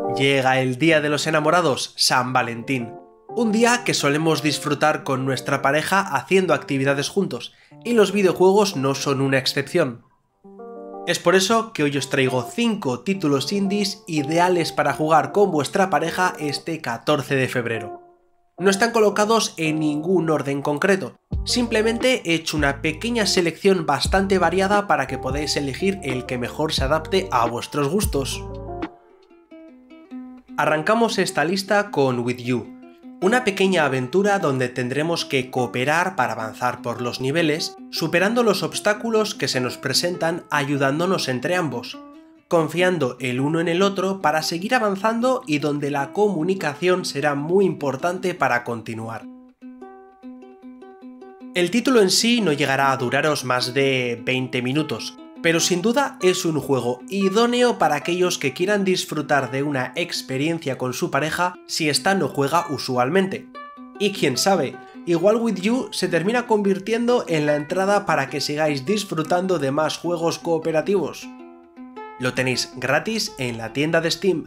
Llega el Día de los Enamorados, San Valentín. Un día que solemos disfrutar con nuestra pareja haciendo actividades juntos, y los videojuegos no son una excepción. Es por eso que hoy os traigo 5 títulos indies ideales para jugar con vuestra pareja este 14 de febrero. No están colocados en ningún orden concreto, simplemente he hecho una pequeña selección bastante variada para que podáis elegir el que mejor se adapte a vuestros gustos. Arrancamos esta lista con With You, una pequeña aventura donde tendremos que cooperar para avanzar por los niveles, superando los obstáculos que se nos presentan ayudándonos entre ambos, confiando el uno en el otro para seguir avanzando y donde la comunicación será muy importante para continuar. El título en sí no llegará a duraros más de 20 minutos, pero sin duda es un juego idóneo para aquellos que quieran disfrutar de una experiencia con su pareja si ésta no juega usualmente. Y quién sabe, igual With You se termina convirtiendo en la entrada para que sigáis disfrutando de más juegos cooperativos. Lo tenéis gratis en la tienda de Steam.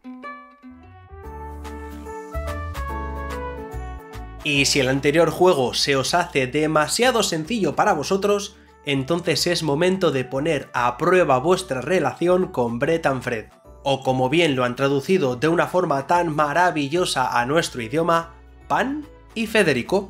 Y si el anterior juego se os hace demasiado sencillo para vosotros, entonces es momento de poner a prueba vuestra relación con Brett and Fred, o como bien lo han traducido de una forma tan maravillosa a nuestro idioma, Pan y Federico.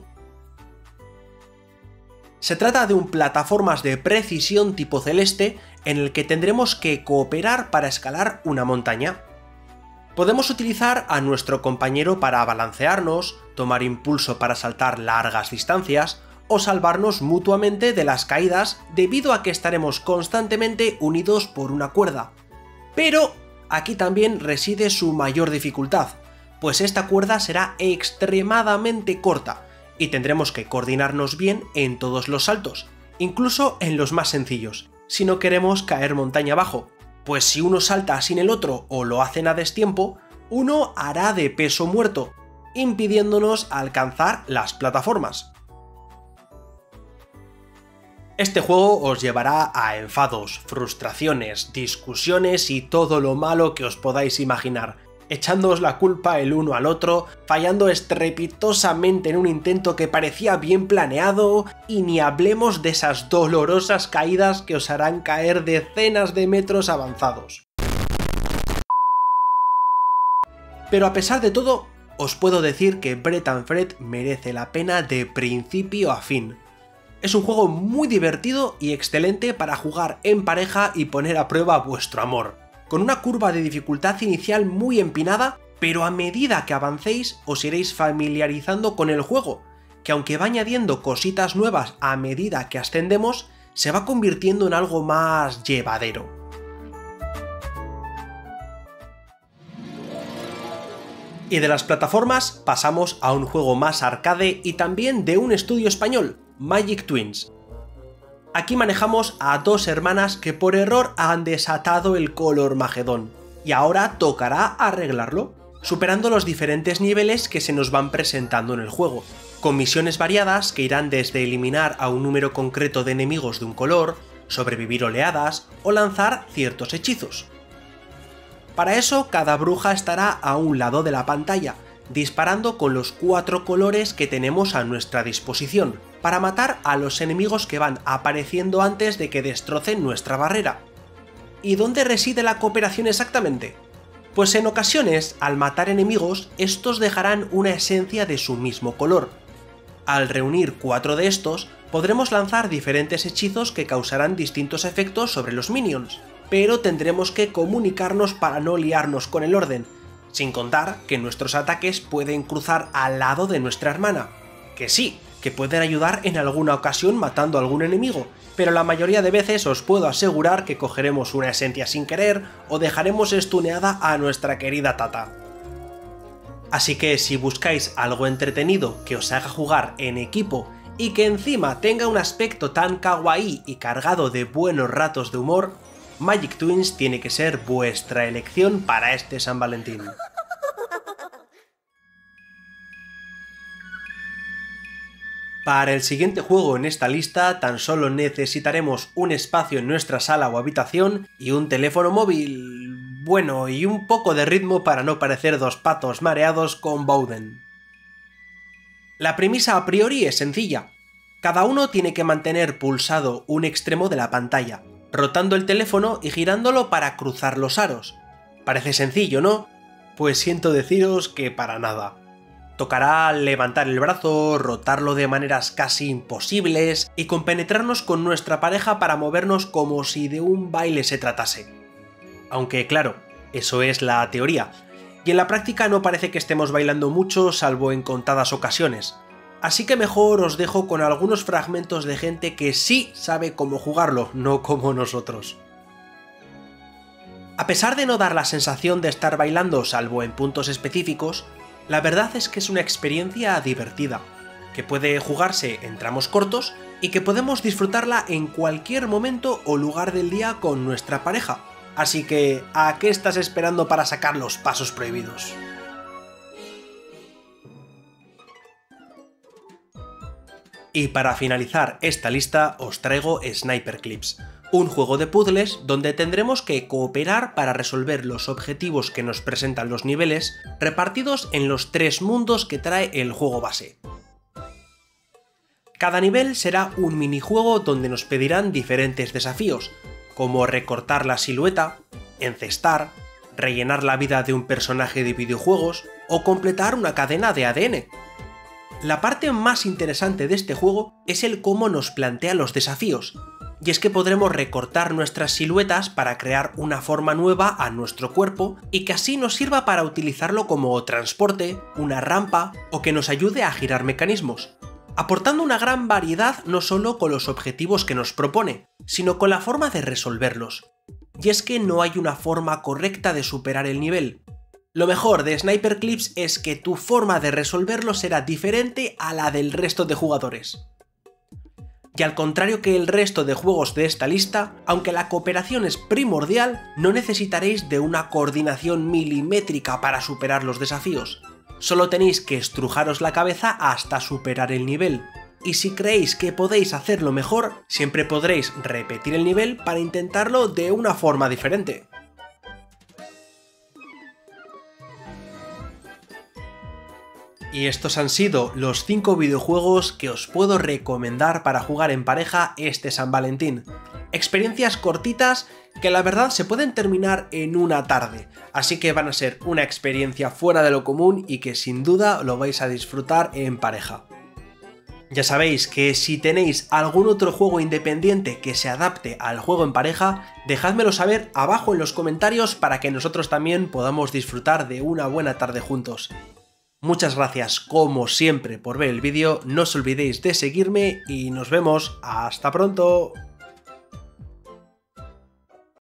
Se trata de un plataformas de precisión tipo celeste en el que tendremos que cooperar para escalar una montaña. Podemos utilizar a nuestro compañero para balancearnos, tomar impulso para saltar largas distancias, o salvarnos mutuamente de las caídas debido a que estaremos constantemente unidos por una cuerda. Pero aquí también reside su mayor dificultad, pues esta cuerda será extremadamente corta y tendremos que coordinarnos bien en todos los saltos, incluso en los más sencillos, si no queremos caer montaña abajo, pues si uno salta sin el otro o lo hacen a destiempo, uno hará de peso muerto, impidiéndonos alcanzar las plataformas. Este juego os llevará a enfados, frustraciones, discusiones y todo lo malo que os podáis imaginar, echándoos la culpa el uno al otro, fallando estrepitosamente en un intento que parecía bien planeado, y ni hablemos de esas dolorosas caídas que os harán caer decenas de metros avanzados. Pero a pesar de todo, os puedo decir que Brett and Fred merece la pena de principio a fin. Es un juego muy divertido y excelente para jugar en pareja y poner a prueba vuestro amor, con una curva de dificultad inicial muy empinada, pero a medida que avancéis os iréis familiarizando con el juego, que aunque va añadiendo cositas nuevas a medida que ascendemos, se va convirtiendo en algo más llevadero. Y de las plataformas pasamos a un juego más arcade y también de un estudio español, Magic Twins. Aquí manejamos a dos hermanas que por error han desatado el Colormagedón, y ahora tocará arreglarlo, superando los diferentes niveles que se nos van presentando en el juego, con misiones variadas que irán desde eliminar a un número concreto de enemigos de un color, sobrevivir oleadas o lanzar ciertos hechizos. Para eso, cada bruja estará a un lado de la pantalla, disparando con los 4 colores que tenemos a nuestra disposición, para matar a los enemigos que van apareciendo antes de que destrocen nuestra barrera. ¿Y dónde reside la cooperación exactamente? Pues en ocasiones, al matar enemigos, estos dejarán una esencia de su mismo color. Al reunir 4 de estos, podremos lanzar diferentes hechizos que causarán distintos efectos sobre los minions, pero tendremos que comunicarnos para no liarnos con el orden, sin contar que nuestros ataques pueden cruzar al lado de nuestra hermana, que sí, que pueden ayudar en alguna ocasión matando a algún enemigo, pero la mayoría de veces os puedo asegurar que cogeremos una esencia sin querer o dejaremos stuneada a nuestra querida Tata. Así que si buscáis algo entretenido que os haga jugar en equipo y que encima tenga un aspecto tan kawaii y cargado de buenos ratos de humor, Magic Twins tiene que ser vuestra elección para este San Valentín. Para el siguiente juego en esta lista tan solo necesitaremos un espacio en nuestra sala o habitación y un teléfono móvil Bueno, y un poco de ritmo para no parecer dos patos mareados con Bowden. La premisa a priori es sencilla. Cada uno tiene que mantener pulsado un extremo de la pantalla, rotando el teléfono y girándolo para cruzar los aros. Parece sencillo, ¿no? Pues siento deciros que para nada. Tocará levantar el brazo, rotarlo de maneras casi imposibles y compenetrarnos con nuestra pareja para movernos como si de un baile se tratase. Aunque claro, eso es la teoría, y en la práctica no parece que estemos bailando mucho salvo en contadas ocasiones. Así que mejor os dejo con algunos fragmentos de gente que sí sabe cómo jugarlo, no como nosotros. A pesar de no dar la sensación de estar bailando salvo en puntos específicos, la verdad es que es una experiencia divertida, que puede jugarse en tramos cortos y que podemos disfrutarla en cualquier momento o lugar del día con nuestra pareja. Así que, ¿a qué estás esperando para sacar los pasos prohibidos? Y para finalizar esta lista os traigo Sniper Clips, un juego de puzzles donde tendremos que cooperar para resolver los objetivos que nos presentan los niveles, repartidos en los 3 mundos que trae el juego base. Cada nivel será un minijuego donde nos pedirán diferentes desafíos, como recortar la silueta, encestar, rellenar la vida de un personaje de videojuegos o completar una cadena de ADN. La parte más interesante de este juego es el cómo nos plantea los desafíos, y es que podremos recortar nuestras siluetas para crear una forma nueva a nuestro cuerpo y que así nos sirva para utilizarlo como transporte, una rampa o que nos ayude a girar mecanismos, aportando una gran variedad no solo con los objetivos que nos propone, sino con la forma de resolverlos. Y es que no hay una forma correcta de superar el nivel. Lo mejor de Sniper Clips es que tu forma de resolverlo será diferente a la del resto de jugadores. Y al contrario que el resto de juegos de esta lista, aunque la cooperación es primordial, no necesitaréis de una coordinación milimétrica para superar los desafíos. Solo tenéis que estrujaros la cabeza hasta superar el nivel. Y si creéis que podéis hacerlo mejor, siempre podréis repetir el nivel para intentarlo de una forma diferente. Y estos han sido los 5 videojuegos que os puedo recomendar para jugar en pareja este San Valentín. Experiencias cortitas que la verdad se pueden terminar en una tarde, así que van a ser una experiencia fuera de lo común y que sin duda lo vais a disfrutar en pareja. Ya sabéis que si tenéis algún otro juego independiente que se adapte al juego en pareja, dejádmelo saber abajo en los comentarios para que nosotros también podamos disfrutar de una buena tarde juntos. Muchas gracias como siempre por ver el vídeo, no os olvidéis de seguirme y nos vemos, ¡hasta pronto!